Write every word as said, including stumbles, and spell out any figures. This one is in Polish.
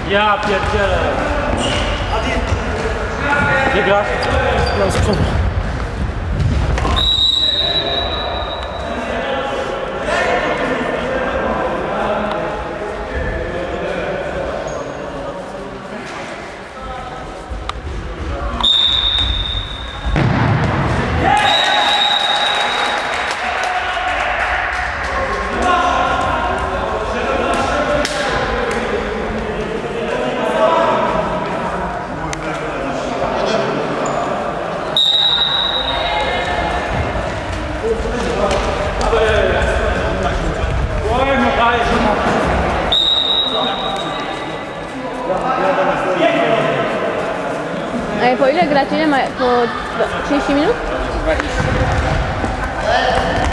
Ja pierdzielę. Gdzie grasz? No, z przodu. A po ile gracie? Ile ma? Po trzydzieści minut? dwadzieścia.